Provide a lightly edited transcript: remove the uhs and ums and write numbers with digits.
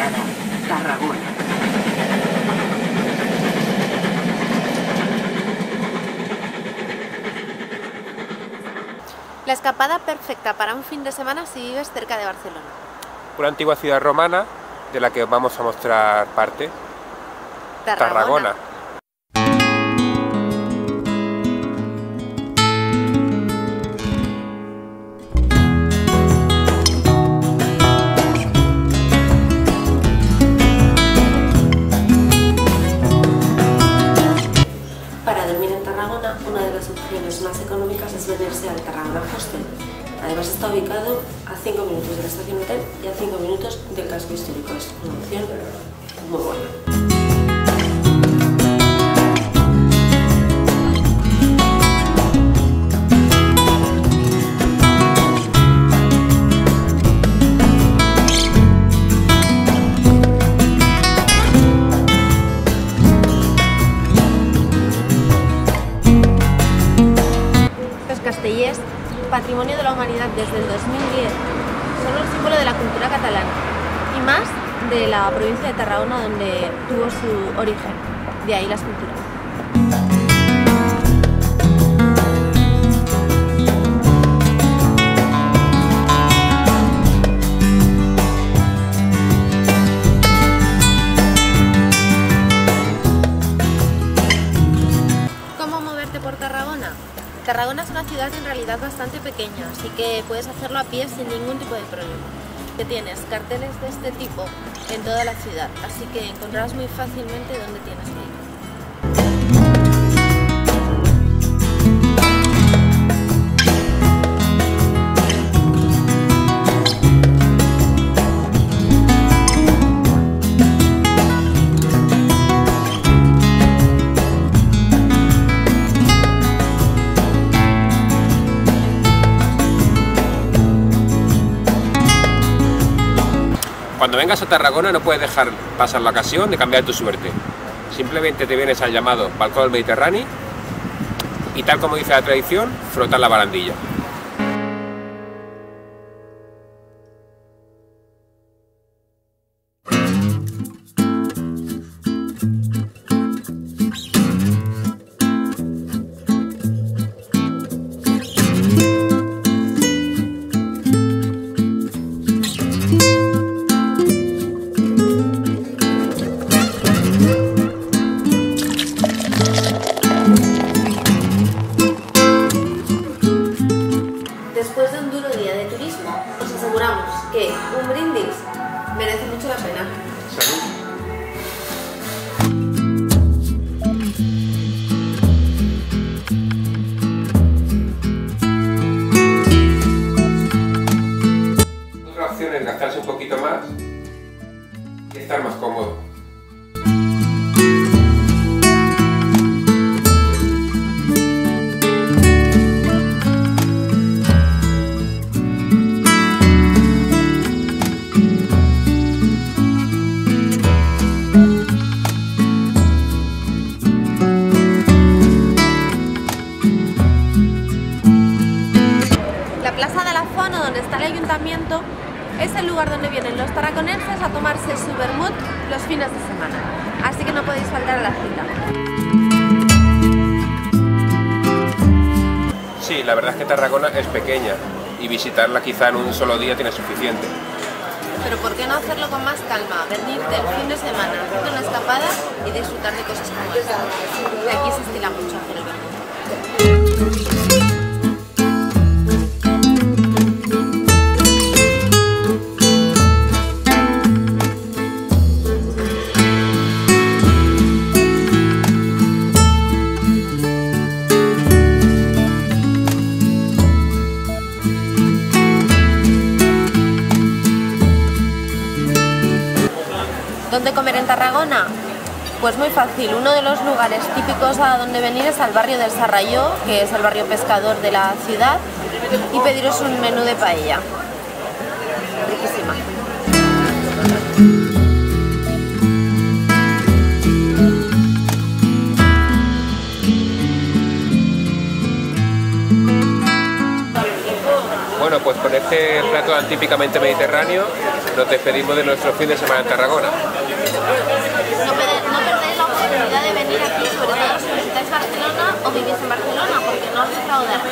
parada, Tarragona. La escapada perfecta para un fin de semana si vives cerca de Barcelona. Una antigua ciudad romana de la que os vamos a mostrar parte. Tarragona. Para dormir en Tarragona, una de las opciones más económicas es venirse al Tarragona Hostel. Además está ubicado a 5 minutos de la estación hotel y a 5 minutos del casco histórico. Es una opción muy buena. Castellers, patrimonio de la humanidad desde el 2010, son el símbolo de la cultura catalana y más de la provincia de Tarragona, donde tuvo su origen, de ahí la escultura. ¿Cómo moverte por Tarragona? Tarragona es una ciudad en realidad bastante pequeña, así que puedes hacerlo a pie sin ningún tipo de problema. Que tienes carteles de este tipo en toda la ciudad, así que encontrarás muy fácilmente dónde tienes que ir. Cuando vengas a Tarragona no puedes dejar pasar la ocasión de cambiar tu suerte. Simplemente te vienes al llamado balcón del Mediterráneo y, tal como dice la tradición, frotar la barandilla. Después de un duro día de turismo, os aseguramos que un brindis merece mucho la pena. Salud. Otra opción es gastarse un poquito más y estar más cómodo. Donde está el ayuntamiento, es el lugar donde vienen los tarraconenses a tomarse su vermut los fines de semana, así que no podéis faltar a la cita. Sí, la verdad es que Tarragona es pequeña y visitarla quizá en un solo día tiene suficiente. Pero ¿por qué no hacerlo con más calma? Venirte el fin de semana, hacer una escapada y disfrutar de cosas como esta. Que aquí se estila mucho hacer el vermut. ¿Dónde comer en Tarragona? Pues muy fácil, uno de los lugares típicos a donde venir es al barrio del Sarrayó, que es el barrio pescador de la ciudad, y pediros un menú de paella. Riquísima. Bueno, pues con este plato típicamente mediterráneo nos despedimos de nuestro fin de semana en Tarragona. No perdéis la oportunidad de venir aquí, sobre todo si visitáis Barcelona o vivís en Barcelona, porque no os defraudará.